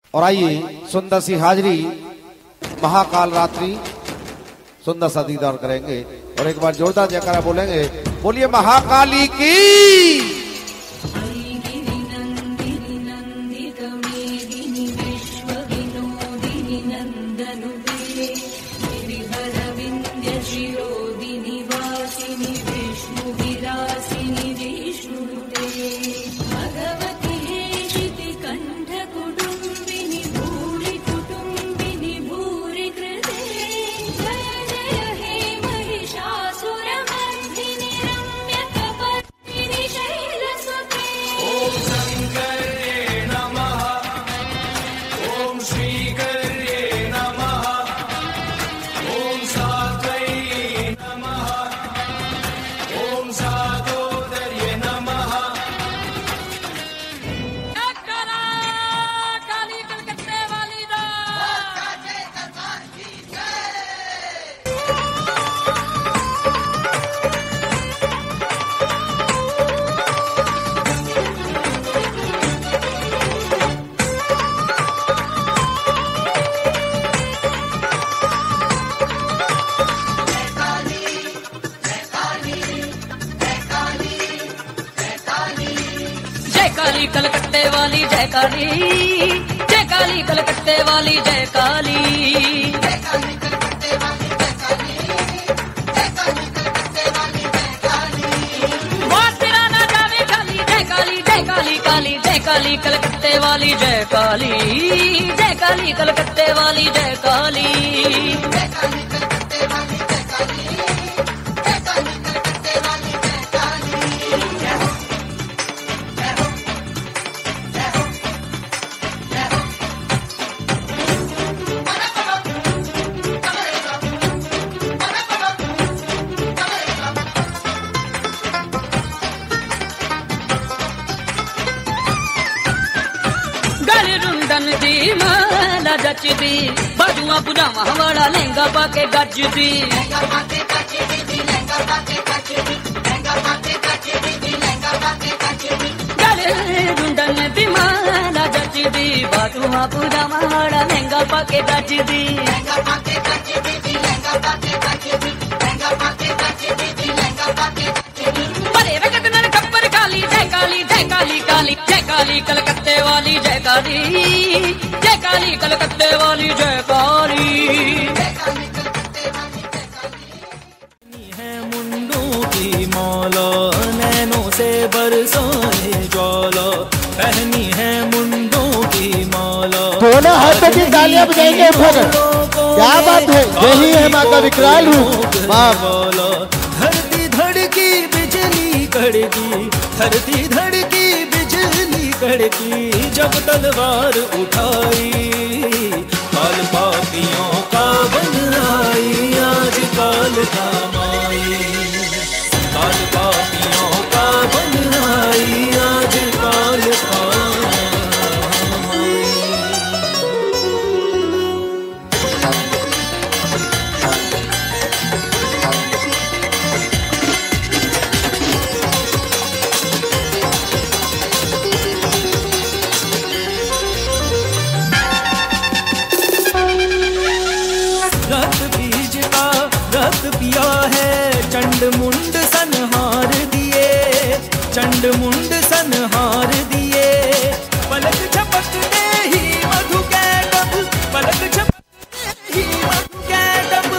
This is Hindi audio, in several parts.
और आइए सुंदर सी हाजरी महाकाल रात्रि सुंदर सा दीदार करेंगे और एक बार जोरदार जयकारा बोलेंगे। बोलिए महाकाली की। काली कलकत्ते वाली जय काली, जय काली कलकत्ते वाली जय काली, जय काली कलकत्ते वाली जय काली, जय काली कलकत्ते वाली जय काली। बात तेरा ना जावे खाली जय काली, जय काली काली जय काली कलकत्ते वाली जय काली, जय काली कलकत्ते वाली जय काली, जय काली कलकत्ते वाली जय काली, जय काली कलकत्ते वाली जय काली। दी माला जचदी बाजुआ बुझावा वाला लहंगा पाके गजदी, गले रुंडन दी माला जचदी बाजुआ बुझावा वाला लहंगा पाके गजदी, बड़े रगत नर खप्पर काली जय काली, जय काली काली जय काली कलकत्ते वाली जय काली, जय काली कलकत्ते वाली जय काली, जय काली कलकत्ते वाली जय काली। है मुंडों की मौला नैनों से बरसाए ज्वाला, पहनी है मुंडों की मौला। दोनों हाथों की तालियां बजाएंगे फिर, क्या बात है, यही है माँ का विकराल रूप माँ। धरती धड़की बिजली कड़की, धरती धड़की बिजली कड़की, जब तलवार उठाई काल पापियों का बन आई, आज काल काम आई, काल पापियों का बन आई, आज काल काम आई। रक्त पिया है चंड मुंड संहार दिए, चंड मुंड संहार दिए, पलक झपकते ही मधु के डब, पलक झपकते ही मधु के डब,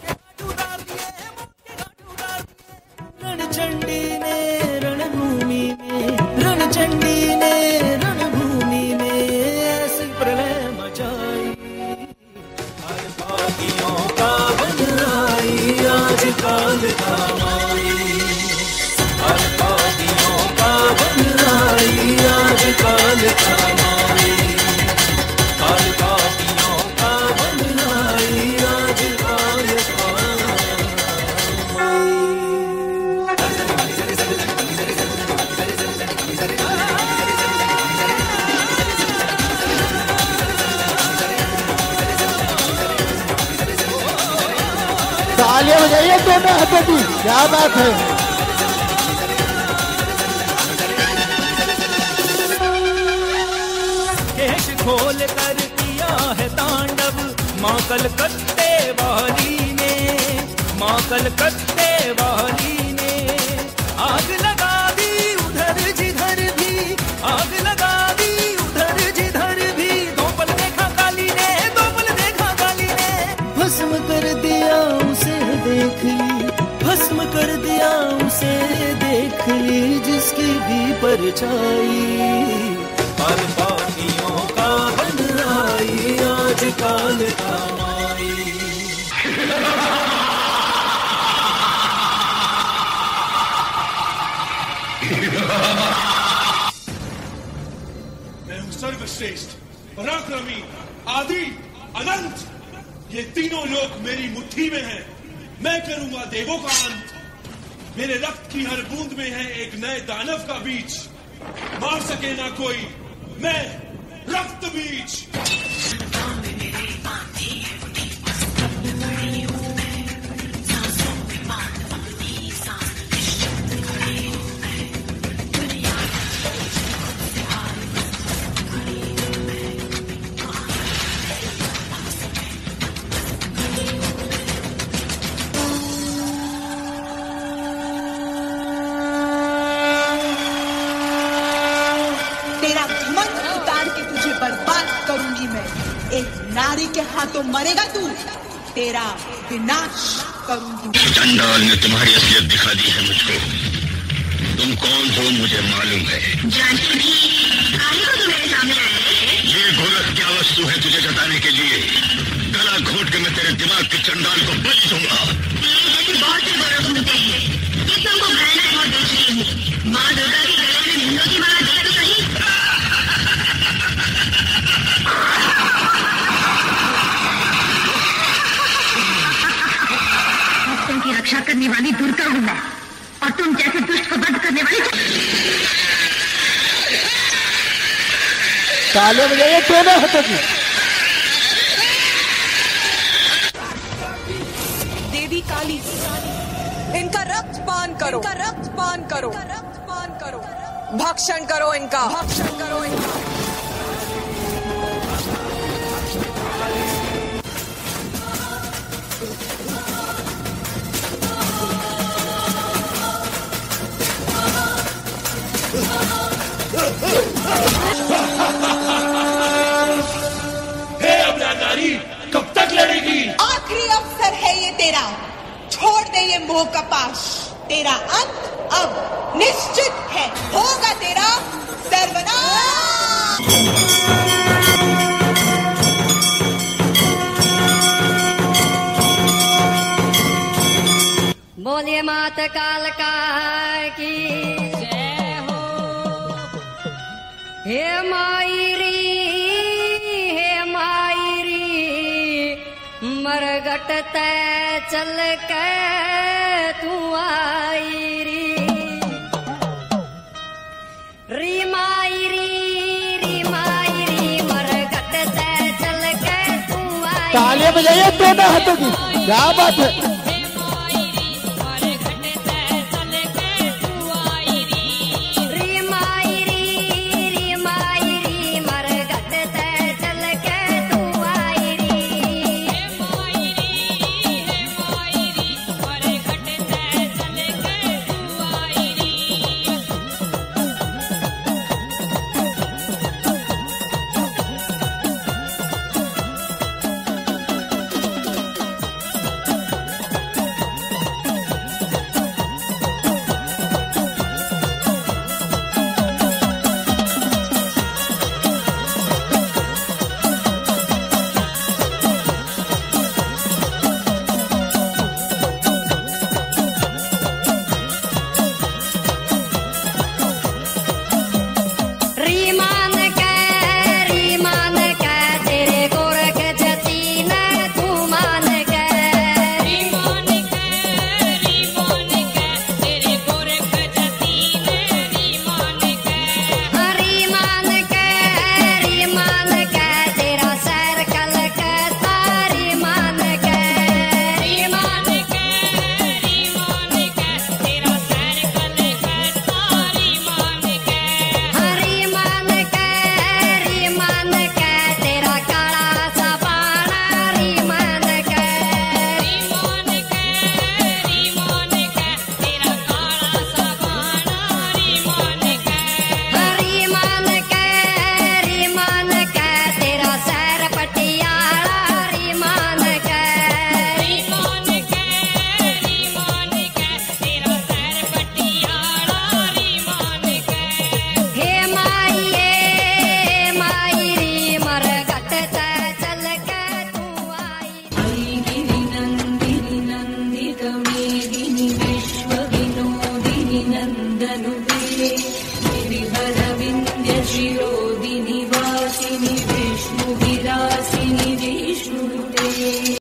रणचंडी ने रणभूमि में, रणचंडी ने रणभूमि में ऐसी प्रलय मचाई, काल पापियों का बन आई, आज काल काम आई, काल पापियों का बन आई, आज काल काम आई, काल पापियों का बन आई, आज काल काम आई। तालियां बजाइए दोनों हाथों की, क्या बात है। केश खोल कर किया है तांडव माँ कलकत्ते वाली ने, माँ कलकत्ते वाली ने। आग लगा दी उधर जिधर भी, आग लगा दी उधर जिधर भी। दो पल देखा काली ने, दो पल देखा काली ने। भस्म कर दिया उसे देख ली, भस्म कर दिया उसे देख ली, जिसकी भी परछाई पर पापियों का बन आई आज काल कमाई। मैं हूँ सर्वश्रेष्ठ, पराक्रमी, आदि, अनंत। ये तीनों लोग मेरी मुट्ठी में हैं। मैं करूंगा देवों का अंत। मेरे रक्त की हर बूंद में है एक नए दानव का बीज। मार सके ना कोई, मैं रक्त बीज। एक नारी के हाथों मरेगा तू, तेरा विनाश करूंगी। चंडाल ने तुम्हारी असलियत दिखा दी है मुझको। तुम कौन हो मुझे मालूम है। जानती भी काहे को तुम मेरे सामने आए? ये गोरख क्या वस्तु है तुझे जताने के लिए? गला घोट के मैं तेरे दिमाग के चंडाल को बलि दूंगा। जैसे बहुत से गोरख होते हैं, ये तुमको भयानक मौत देख रही हूँ। माँ दुर्गा के गले में भिंडों की माला दे तो सही। की रक्षा करने वाली दुर्गा हूं मैं, और तुम जैसे दुष्ट को बंद करने वाली। तालियां बजाइए दोनों हाथों की। देवी काली, इनका रक्त पान करो, इनका रक्त पान करो, रक्त पान करो, भक्षण करो इनका, भक्षण करो इनका। हे अबला नारी, कब तक लड़ेगी? आखिरी अवसर है ये तेरा, छोड़ दे ये मोह का पाश। तेरा अंत अब निश्चित है, होगा तेरा सर्वनाश। बोलिए मात कालका की जय हो। हे मायरी, हे मायरी, मरगट तै चल के तू आई री मायरी, री मायरी, मरगट तै चल के तू आई। तालियां बजाइए दोनों हाथों की। क्या बात है।